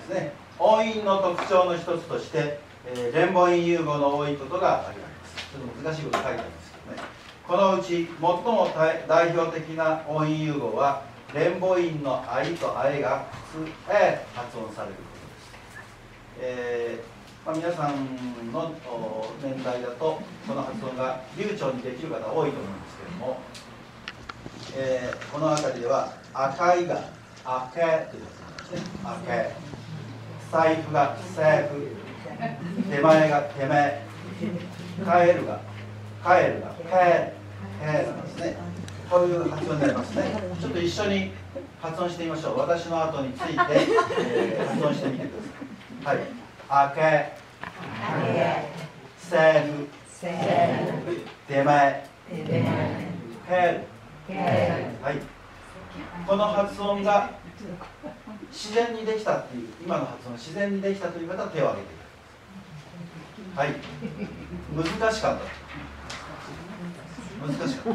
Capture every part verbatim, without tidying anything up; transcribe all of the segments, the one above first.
ですね。音韻の特徴の一つとして、えー、連母音融合の多いことが挙げられます。ちょっと難しいこと書いてありますけどね。このうち最も代表的な音韻融合は連母音のあいとあえが普通え発音されることです。えーまあ、皆さんの年代だとこの発音が流暢にできる方多いと思うんですけれども、えー、この辺りでは赤いがあけという発音ですね。あけ、財布が財布、手前が手前、帰るが帰るが帰るなんですね。こういう発音になりますね。ちょっと一緒に発音してみましょう。私の後について、えー、発音してみてください。はい。あけ、財布、手前、帰る。はい。この発音が自然にできたっていう、今の発音が自然にできたという方は手を挙げてください。はい。難しかった。難しかった。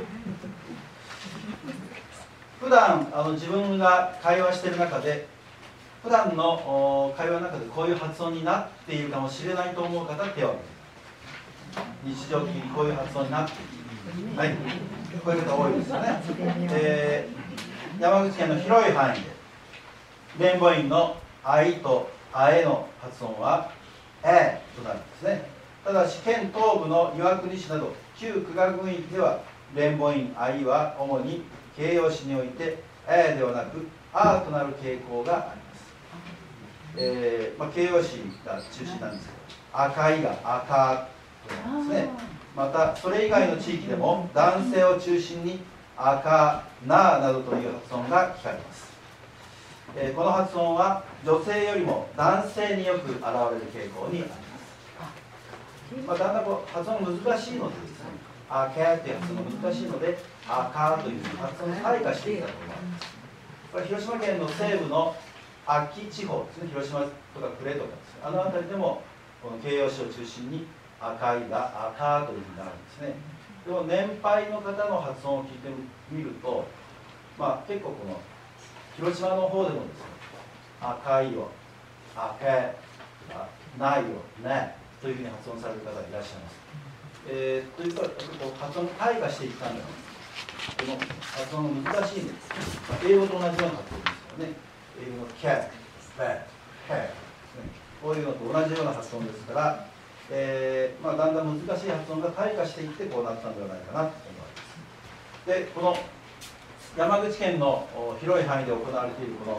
普段あの自分が会話している中で、普段の会話の中でこういう発音になっているかもしれないと思う方は手を挙げて。日常的にこういう発音になっている。はい。こういう方多いですよね。えー、山口県の広い範囲で連母音のあいとあえの発音はえとなるんですね。ただし県東部の岩国市など旧区画郡域では連母音あいは主に形容詞においてえではなくあとなる傾向があります。えーまあ、形容詞が中心なんですけど、赤いが赤となんですね。またそれ以外の地域でも男性を中心に赤ななどという発音が聞かれます。えー、この発音は女性よりも男性によく現れる傾向にあります。まあ、だんだんこう発音難しいのでですね、あけっていう発音が難しいので、あかという発音を退化していったところがあります。これ広島県の西部の安芸地方ですね、広島とか呉とかですね、あの辺りでもこの形容詞を中心に赤いが赤というふうになるんですね。でも年配の方の発音を聞いてみると、まあ、結構この広島の方でもですね、赤いを赤ないをねというふうに発音される方がいらっしゃいます。えー、ということは発音が退化していったんだよ。この発音が難しいんです。まあ、英語と同じような発音ですからね。英語のキャッ、バッ、ヘッ、こういうのと同じような発音ですから、えーまあ、だんだん難しい発音が退化していってこうなったんではないかなと思われます。で、この山口県の広い範囲で行われているこの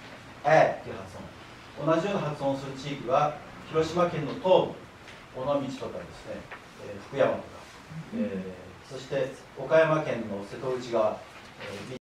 「え」という発音、同じような発音をする地域は広島県の東部、尾道とかですね、えー、福山とか、えー、そして岡山県の瀬戸内側、えー